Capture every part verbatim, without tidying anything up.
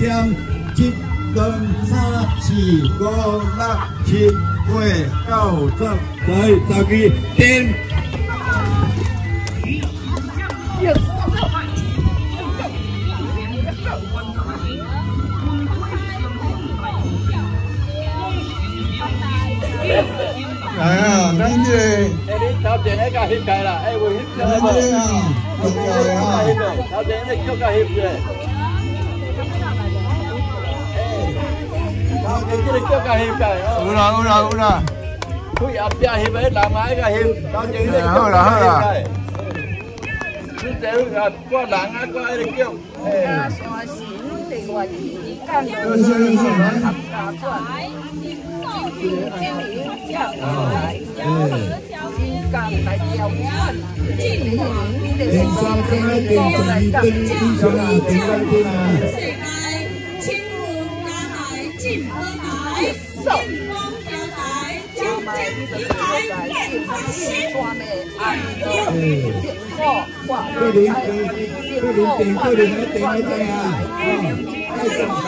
点，一、二、三、四、五、六、七、八、九、十、十一、十二，点。 来啊，咱这个， 哎，你头前那个翕开啦，哎，为翕开无？ 翕开啊， 头前那脚甲翕个。头前这个脚甲翕开哦。 有啦有啦有啦。 开后壁翕个，人啊那个翕，头前那个脚甲翕开。你这个挂人啊，挂那个脚。哎。山神另外一干的，合家转。 今年这样来，新港来调换，今年的新港的来干，世界青云大海尽而来，天光飘来，天天天来，天光的爱的电话话，电话话，电话电话。 来，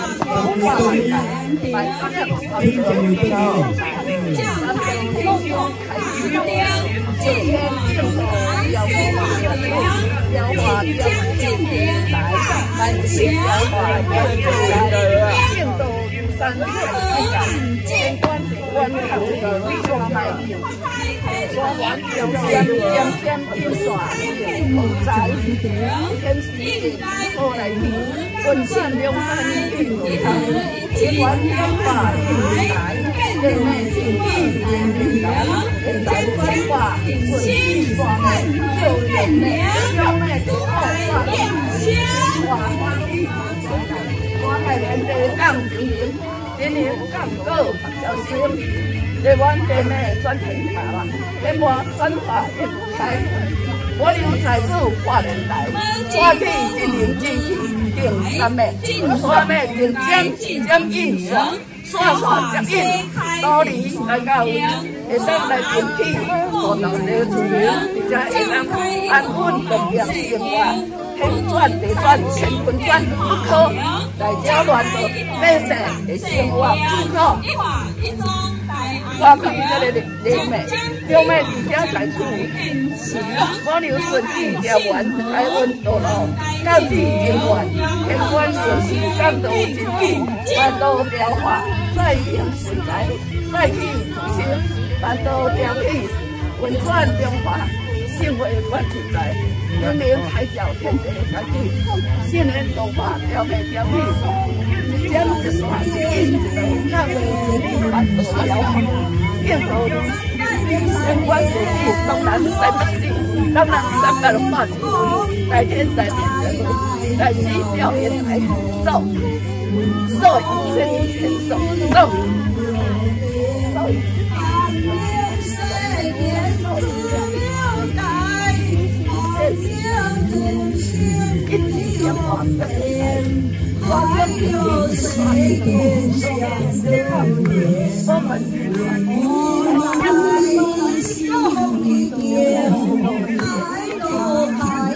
温馨良山运动场，千万两百来，人们敬意人来，来千万新双的就人的，用的最好话，话话我来面对港经营，今年港股小心，台湾店的转平台啦，天华转化一开，我有财富发年代，我去今年进去。 定三面，三面定尖尖印刷，刷刷接印，道理来到会当来定起，无能力自由，而且会当安稳农业生活，天转地转，乾坤转，不可来搅乱到百姓的生活，不可。我看这个林妹，林妹伫遮在厝，我留顺治条源，台湾道路，到至情愿，天官顺治，港道真义，万道雕化，再行顺财，再去自生，万道雕起，运转中华，生活万自在，人民海角天地家己，新年中华雕美雕美。 一点一线一印一道，咱们一力万道雕化，变道路相关各地东南西北地，东南三百六八九，大天大地的路，大地表演来走，走一生一生走走，走一生。 我将有谁共享的我们一点爱都爱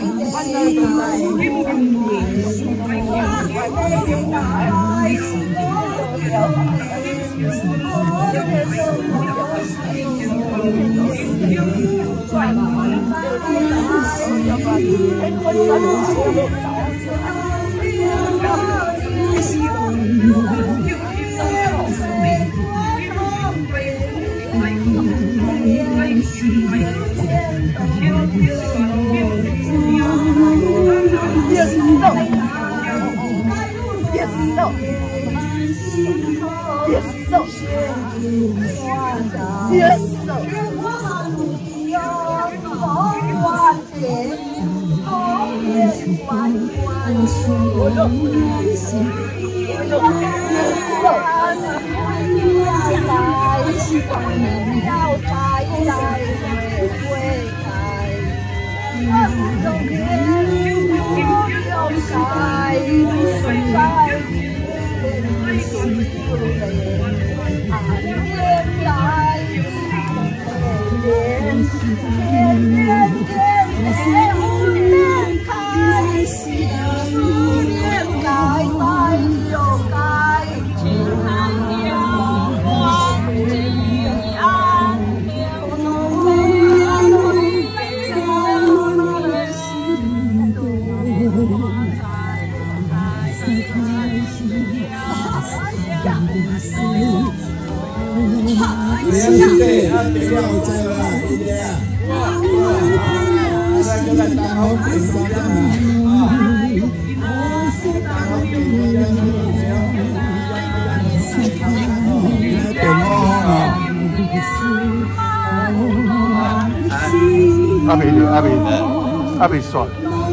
好点大家啊！大好点大家是点哦啊！ 阿美阿美阿美帅。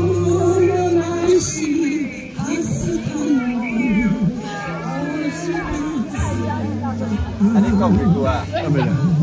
啊，你讲几句啊？阿美。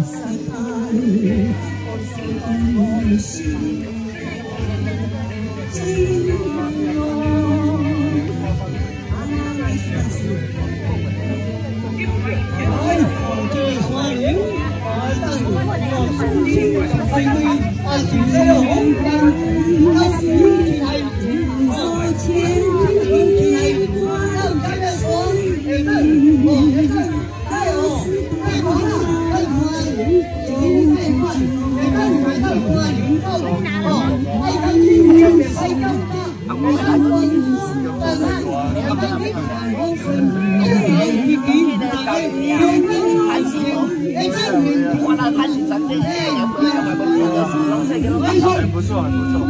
很不错，很不错。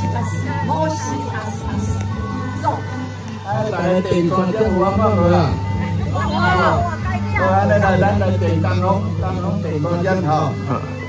阿是，我是阿是阿是，走。 哎，大家电传这有啊，放落啦。好，安尼来，咱来电灯笼，灯笼电传针吼。